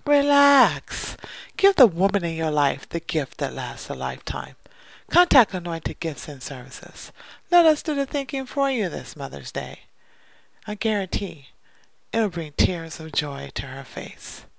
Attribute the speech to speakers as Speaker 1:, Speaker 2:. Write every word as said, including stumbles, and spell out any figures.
Speaker 1: Relax. Give the woman in your life the gift that lasts a lifetime. Contact Anointed Gifts and Services. Let us do the thinking for you this Mother's Day. I guarantee it'll bring tears of joy to her face.